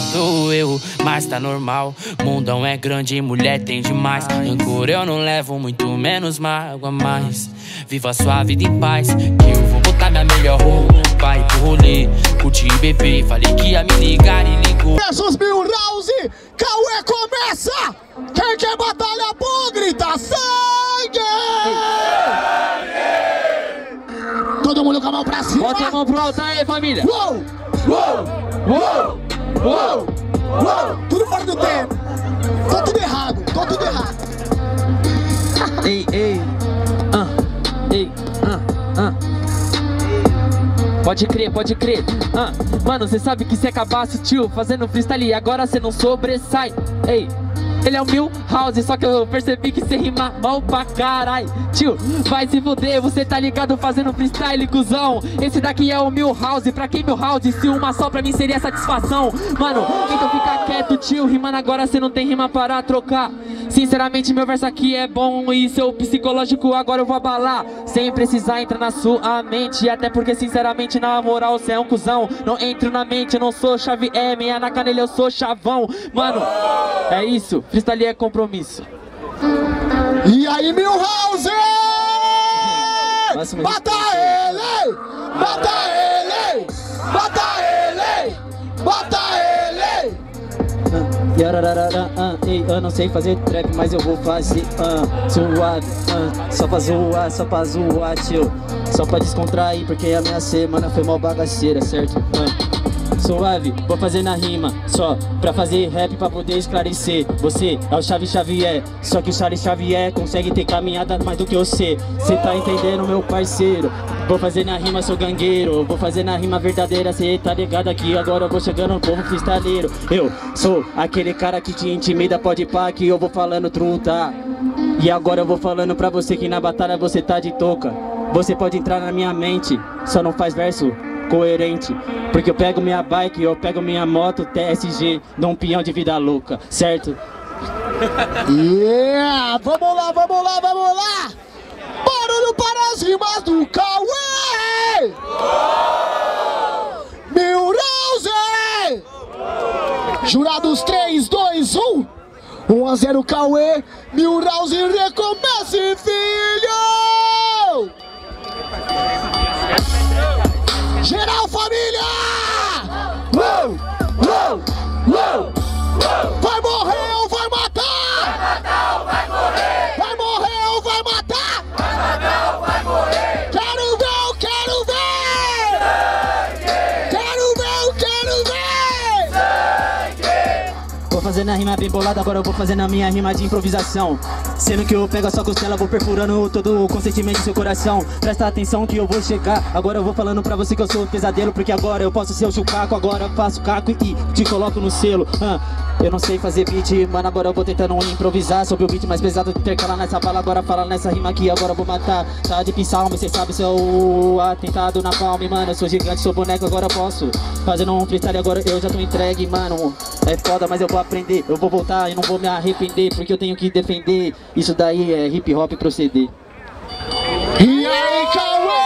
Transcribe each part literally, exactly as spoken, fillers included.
do eu, mas tá normal. Mundão é grande, mulher tem demais. Rancor eu não levo, muito menos mágoa mais. Viva a sua vida em paz, que eu vou botar minha melhor roupa e pro rolê, curtir e beber. Falei que ia me ligar e ligou. Versus Milhouse, Cauê começa! Quem quer batalha boa, grita sangue! Todo mundo com a mão pra cima! Bota a mão pro alto aí, família! Uou! Uou! Uou! Uou! Uou! Tudo fora do tempo! Tô tudo errado, tô tudo errado! Ei, ei! Ah, ei, ah, ah. Pode crer, pode crer. Ah, mano, cê sabe que se acabasse, tio, fazendo freestyle, agora cê não sobressai. Ei, ele é o Milhouse, só que eu percebi que cê rima mal pra carai. Tio, vai se fuder, você tá ligado fazendo freestyle, cuzão. Esse daqui é o Milhouse, pra quem Milhouse? Se uma só pra mim seria satisfação. Mano, então fica quieto, tio, rimando agora cê não tem rima para trocar. Sinceramente meu verso aqui é bom e seu psicológico agora eu vou abalar, sem precisar entrar na sua mente. Até porque sinceramente na moral cê é um cuzão. Não entro na mente, eu não sou chave M, é na canela eu sou chavão. Mano, é isso, freestyle é compromisso. E aí, Milhouse! Mata ele! Mata ele! Mata ele! Mata ele! Yararara, ah, ei, eu não sei fazer trap, mas eu vou fazer ah, suave, ah, só pra zoar, só pra zoar, tio. Só pra descontrair, porque a minha semana foi mó bagaceira, certo? Ah, suave, vou fazer na rima, só pra fazer rap pra poder esclarecer. Você é o Chave Xavier, só que o Chave Xavier consegue ter caminhada mais do que você. Cê tá entendendo, meu parceiro? Vou fazer na rima, sou gangueiro. Vou fazer na rima verdadeira, cê tá ligado aqui. Agora eu vou chegando no povo freestaleiro. Eu sou aquele cara que te intimida, pode pá, que eu vou falando truta. E agora eu vou falando pra você que na batalha você tá de touca. Você pode entrar na minha mente, só não faz verso coerente. Porque eu pego minha bike, eu pego minha moto T S G, dou um peão de vida louca, certo? Yeah! Vamos lá, vamos lá, vamos lá! Barulho para as rimas do Cauê! Milhouse! Jurados três, dois, um! um a zero Cauê, Milhouse recomece, filho! Geral família! Uou! Uou! Uou! Vai morrer ou vai matar? Vai matar ou vai morrer? Vai morrer ou vai matar? Vai matar ou vai morrer? Quero ver, eu quero ver! Sangue! Quero ver, eu quero ver! Sangue! Vou fazer na rima bem bolada, agora eu vou fazer na minha rima de improvisação. Sendo que eu pego a sua costela, vou perfurando todo o consentimento do seu coração. Presta atenção que eu vou chegar, agora eu vou falando pra você que eu sou um pesadelo. Porque agora eu posso ser o chucaco, agora eu faço caco e te coloco no selo. ah, Eu não sei fazer beat, mano, agora eu vou tentando improvisar sobre o beat mais pesado, intercalar nessa bala. Agora fala nessa rima aqui, agora eu vou matar. Tá de pincel, mas cê sabe se é o atentado na palma. Mano, eu sou gigante, sou boneco, agora eu posso fazendo um freestyle, agora eu já tô entregue, mano. É foda, mas eu vou aprender, eu vou voltar e não vou me arrepender, porque eu tenho que defender. Isso daí é hip hop proceder. E aí, Cauê!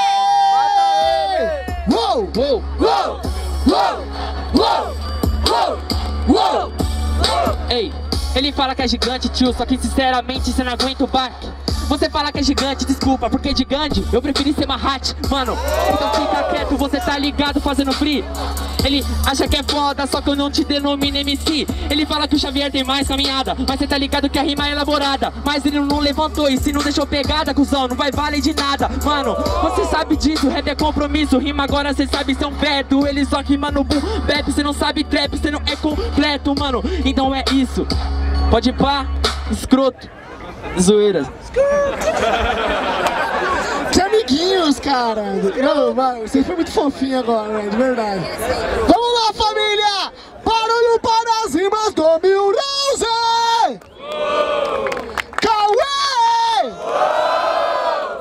Uou! Uou! Uou! Uou! Uou! Uou! Uou! Ei, ele fala que é gigante, tio, só que sinceramente cê não aguenta o baque. Você fala que é gigante, desculpa, porque gigante eu preferi ser Mahat, mano. Então fica quieto, você tá ligado fazendo free. Ele acha que é foda, só que eu não te denomino M C. Ele fala que o Xavier tem mais caminhada, mas cê tá ligado que a rima é elaborada. Mas ele não levantou e se não deixou pegada, cuzão, não vai valer de nada. Mano, você sabe disso, rap é compromisso. Rima agora cê sabe ser um veto. Ele só rima no boom bap, cê não sabe trap, cê não é completo, mano. Então é isso, pode pá, escroto, zoeiras. Que amiguinhos, cara! Não, você foi muito fofinho agora, né? De verdade. Vamos lá, família! Barulho para as rimas do Milhouse! Cauê!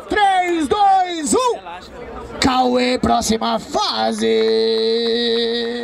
três, dois, um! Cauê, próxima fase!